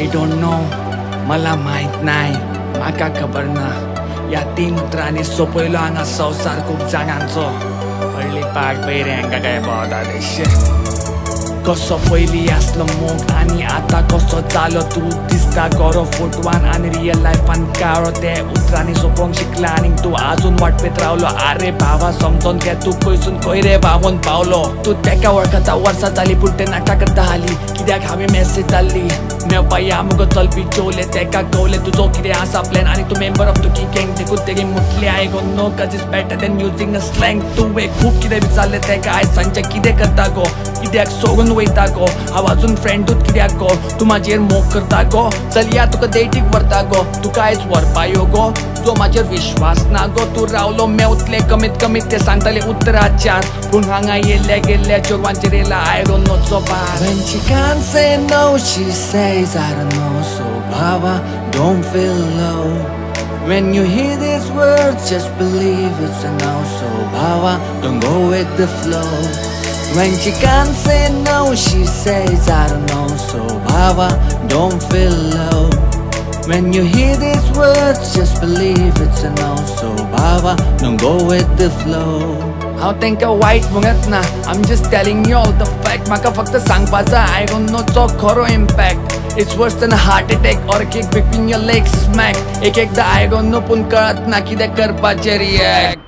don't know, मला माहित नाही, माका खबर ना. या 3 उतरांनी सोपयलो हांगा संवसार खूप जाणांचो. व्हडली पाट पयरे हांकां काय पावता देशे. कसो पयली आसलो मोग आनी आतां कसो जालो तू दिसता गरो फोटवान आनी रियल लायफान काळो. ते उतरांनी सोपोवंक शिकला आनी तू आजून वाटपेत रावलो. आरे भावा समजोन घे तू खंयसून खंय रे भावून पावलो. तू तेका वळखता वर्सां जाली पूण ते नाटक करता हाली. कित्याक हांवें मेसेज धाडली मेवपा या मुगो चलपी चोवले. तेका कळले तुजो कितें आसा प्लॅन आनी तू मेंबर ऑफ तुकी गँग. देखून तेगे मुटले आय गो no cause is better than using a slang. तुवें खूब कितें विचारलें तेका आयज सांजचे कितें करता गो. कित्याक सोडून वयता गो. हांव आजून फ्रेंडूच कित्याक गो. तू म्हाजेर मोग करता गो. चल या तुका डेटीक व्हरता गो. तुका आयज व्हरपा यो गो. जो म्हाजेर विश्वास ना गो. तू रावलो मेवतले कमीत कमीत ते सांगताले उत्तराचार. पूण हांगा येल्ल्या गेल्ल्या चोरवांचेर येयला आयरोन नोचो बार. When she can't say no she says I don't know. So Baba don't feel low. When you hear these words just believe it's a no. So Baba don't go with the flow. When she can't say no she says I don't know. So Baba don't feel low. When you hear these words just believe it's a no. So Baba don't go with the flow. हांव तेंका वायट म्हणत ना. I'm just telling you all the fact. म्हाका फक्त सांगपाचा I don't know चो खरो impact. It's worse than a heart attack or a kick between your legs smack. एक एकदा I don't know पूण कळत ना कितें करपाचें रिएक्ट.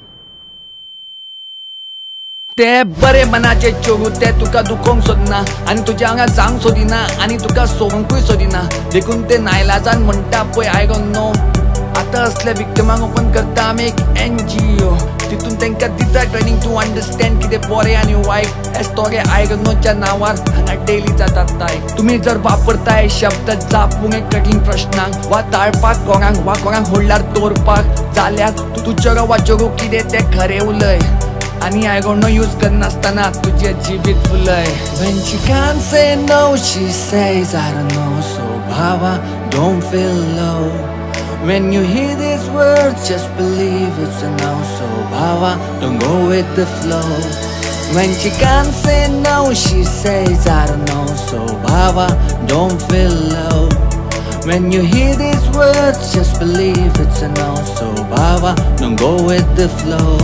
ते बरे मनाचे चोरू ते तुका दुखोवंक सोदना आनी तुज्या हांगा जावंक सोदिना आनी तुका सोडूंकूय सोदिना. देखून ते नायलाजान म्हणटा पळय आय डोंट नो. आतां असल्या विक्टिमांक ओपन करता आमी एक NGO. तितून तांकां दिता ट्रेनिंग टू अंडरस्टँड कितें बरें आनी वायट. हे स्टोरी आय डोंट नोच्या नांवार हांगा डेली जातात ताय. तुमी जर वापरताय शब्द जापूंक एक कठीण प्रश्नांक वा ताळपाक कोणाक वा कोणाक होडल्यार दवरपाक जाल्यार तुज्या वाचो कितें तें खरें उलय आनी आय डोंट नो यूज करनासतना तुजें जिवीत फुलय. When she can't say no she says I don't know. So Baba don't feel low. When you hear these words just believe it's a no. So Baba don't go with the flow. When she can't say no she says I don't know. So Baba don't feel low. When you hear these words just believe it's a no. So Baba don't go with the flow.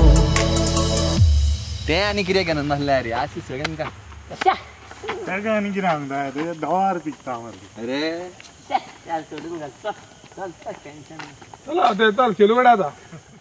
ते आणि कितें करना नासल्यार रे आशी सगळ्यांक का तेका आनी कितें सांगता ते दोवार पिकता मरे. अरे चल सोडून घाल. चल टेन्शन. चला ते चल खेळू गड्या आता.